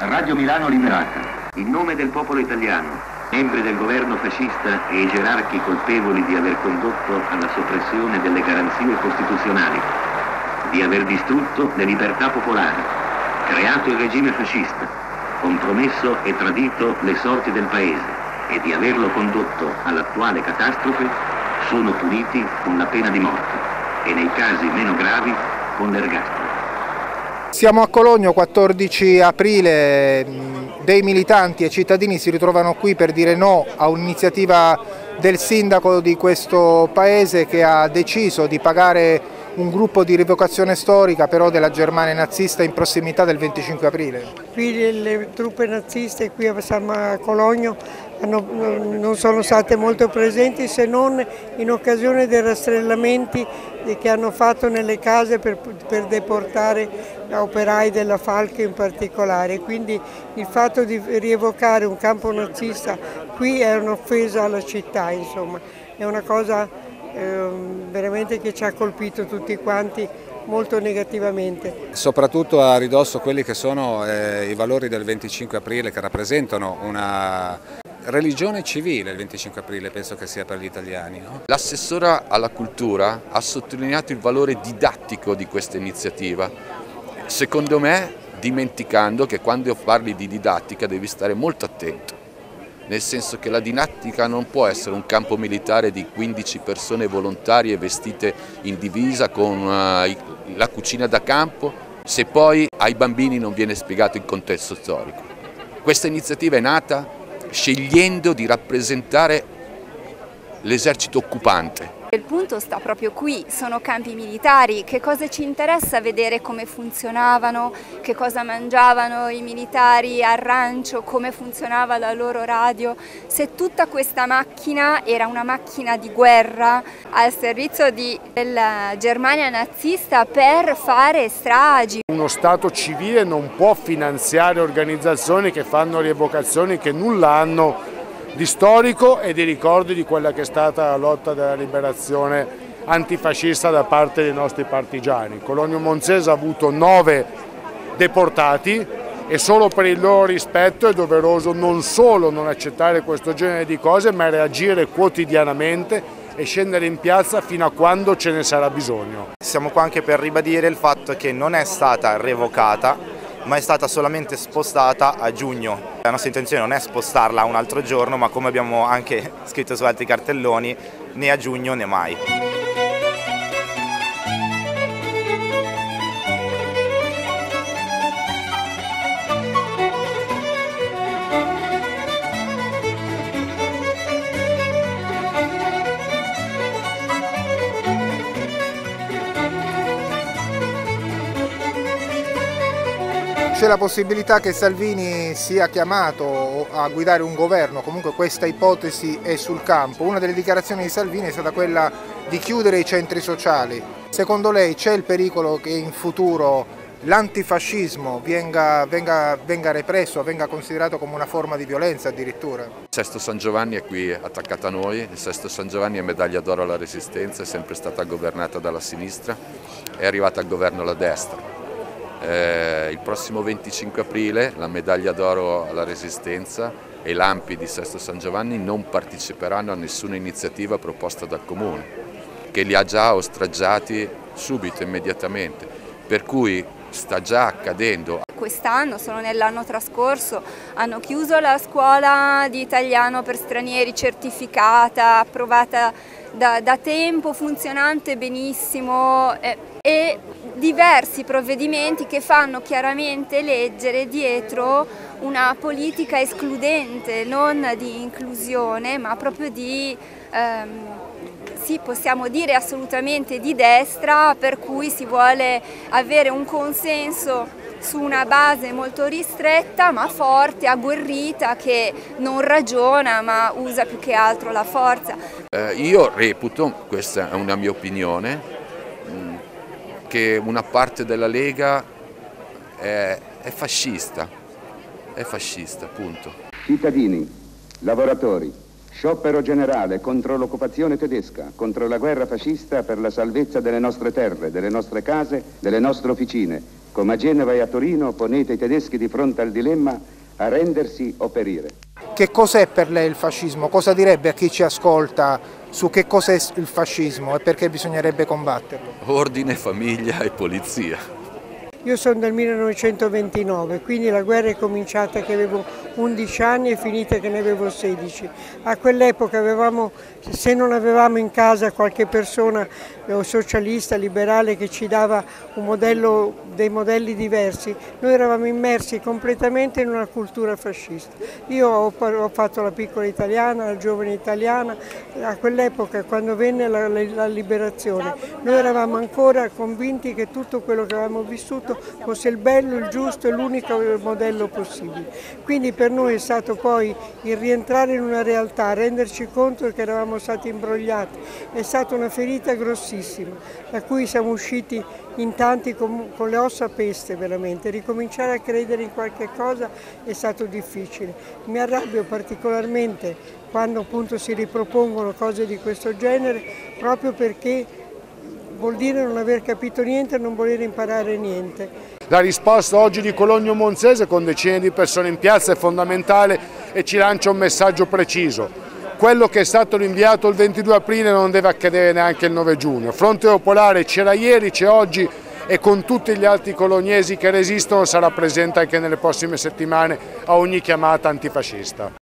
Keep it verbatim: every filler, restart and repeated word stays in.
Radio Milano Liberata. In nome del popolo italiano, membri del governo fascista e i gerarchi colpevoli di aver condotto alla soppressione delle garanzie costituzionali, di aver distrutto le libertà popolari, creato il regime fascista, compromesso e tradito le sorti del Paese e di averlo condotto all'attuale catastrofe, sono puniti con la pena di morte e nei casi meno gravi con l'ergastolo. Siamo a Cologno, quattordici aprile, dei militanti e cittadini si ritrovano qui per dire no a un'iniziativa del sindaco di questo paese che ha deciso di pagare un gruppo di rievocazione storica però della Germania nazista in prossimità del venticinque aprile. Qui le truppe naziste qui a Cologno hanno, non sono state molto presenti se non in occasione dei rastrellamenti che hanno fatto nelle case per, per deportare operai della Falck in particolare. Quindi il fatto di rievocare un campo nazista qui è un'offesa alla città, insomma, è una cosa eh, veramente che ci ha colpito tutti quanti molto negativamente. Soprattutto a ridosso quelli che sono eh, i valori del venticinque aprile, che rappresentano una religione civile. Il venticinque aprile penso che sia per gli italiani, no? L'assessora alla cultura ha sottolineato il valore didattico di questa iniziativa, secondo me dimenticando che quando parli di didattica devi stare molto attento, nel senso che la didattica non può essere un campo militare di quindici persone volontarie vestite in divisa con uh, la cucina da campo, se poi ai bambini non viene spiegato il contesto storico. Questa iniziativa è nata scegliendo di rappresentare l'esercito occupante. Il punto sta proprio qui, sono campi militari, che cosa ci interessa vedere come funzionavano, che cosa mangiavano i militari al rancio, come funzionava la loro radio, se tutta questa macchina era una macchina di guerra al servizio di, della Germania nazista per fare stragi. Uno Stato civile non può finanziare organizzazioni che fanno rievocazioni che nulla hanno di storico e di ricordi di quella che è stata la lotta della liberazione antifascista da parte dei nostri partigiani. Cologno Monzese ha avuto nove deportati e solo per il loro rispetto è doveroso non solo non accettare questo genere di cose, ma reagire quotidianamente e scendere in piazza fino a quando ce ne sarà bisogno. Siamo qua anche per ribadire il fatto che non è stata revocata, ma è stata solamente spostata a giugno. La nostra intenzione non è spostarla a un altro giorno, ma come abbiamo anche scritto su altri cartelloni, né a giugno né mai. C'è la possibilità che Salvini sia chiamato a guidare un governo, comunque questa ipotesi è sul campo. Una delle dichiarazioni di Salvini è stata quella di chiudere i centri sociali. Secondo lei c'è il pericolo che in futuro l'antifascismo venga, venga, venga represso, venga considerato come una forma di violenza addirittura? Sesto San Giovanni è qui attaccato a noi, il Sesto San Giovanni è medaglia d'oro alla Resistenza, è sempre stata governata dalla sinistra, è arrivata al governo la destra. Eh, il prossimo venticinque aprile la medaglia d'oro alla Resistenza e l'A M P I di Sesto San Giovanni non parteciperanno a nessuna iniziativa proposta dal Comune, che li ha già ostraggiati subito, immediatamente, per cui sta già accadendo. Quest'anno, solo nell'anno trascorso, hanno chiuso la scuola di italiano per stranieri certificata, approvata da, da tempo, funzionante benissimo eh, e diversi provvedimenti che fanno chiaramente leggere dietro una politica escludente, non di inclusione, ma proprio di, ehm, sì, possiamo dire assolutamente di destra, per cui si vuole avere un consenso su una base molto ristretta ma forte, agguerrita, che non ragiona ma usa più che altro la forza. Eh, io reputo, questa è una mia opinione, che una parte della Lega è, è fascista, è fascista, punto. Cittadini, lavoratori, sciopero generale contro l'occupazione tedesca, contro la guerra fascista per la salvezza delle nostre terre, delle nostre case, delle nostre officine. Come a Genova e a Torino ponete i tedeschi di fronte al dilemma arrendersi o perire. Che cos'è per lei il fascismo? Cosa direbbe a chi ci ascolta su che cos'è il fascismo e perché bisognerebbe combatterlo? Ordine, famiglia e polizia. Io sono del millenovecentoventinove, quindi la guerra è cominciata che avevo undici anni e finita che ne avevo sedici. A quell'epoca avevamo, se non avevamo in casa qualche persona socialista, liberale che ci dava un modello, dei modelli diversi, noi eravamo immersi completamente in una cultura fascista. Io ho, ho fatto la piccola italiana, la giovane italiana, a quell'epoca quando venne la, la, la liberazione noi eravamo ancora convinti che tutto quello che avevamo vissuto fosse il bello, il giusto e l'unico modello possibile. Quindi per noi è stato poi il rientrare in una realtà, renderci conto che eravamo stati imbrogliati, è stata una ferita grossissima, da cui siamo usciti in tanti con, con le ossa peste veramente. Ricominciare a credere in qualche cosa è stato difficile. Mi arrabbio particolarmente quando appunto si ripropongono cose di questo genere, proprio perché vuol dire non aver capito niente e non voler imparare niente. La risposta oggi di Cologno Monzese con decine di persone in piazza è fondamentale e ci lancia un messaggio preciso. Quello che è stato rinviato il ventidue aprile non deve accadere neanche il nove giugno. Fronte Popolare c'era ieri, c'è oggi e con tutti gli altri colognesi che resistono sarà presente anche nelle prossime settimane a ogni chiamata antifascista.